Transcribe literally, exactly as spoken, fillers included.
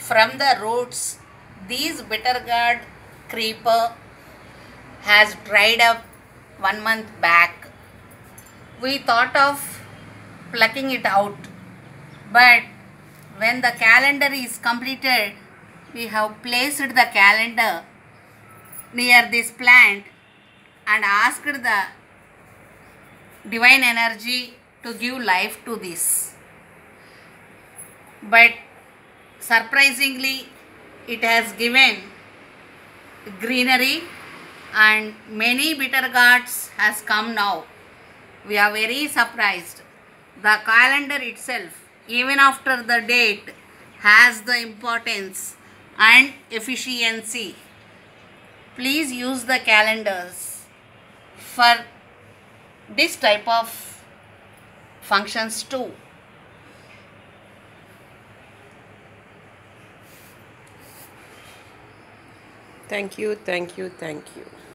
from the roots. This bitter gourd creeper has dried up one month back. We thought of plucking it out, but when the calendar is completed, we have placed the calendar near this plant and asked the divine energy to give life to this. But surprisingly, it has given greenery and many bitter gourds has come now. We are very surprised. The calendar itself, even after the date, has the importance and efficiency. Please use the calendars for this type of functions too. Thank you, thank you, thank you.